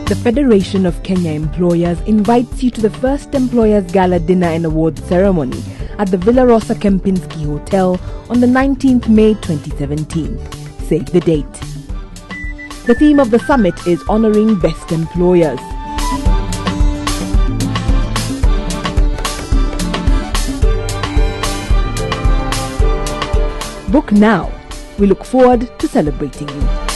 The Federation of Kenya Employers invites you to the first Employers Gala Dinner and Awards ceremony at the Villa Rosa Kempinski Hotel on the 19th May 2017. Save the date. The theme of the summit is Honoring Best Employers. Book now. We look forward to celebrating you.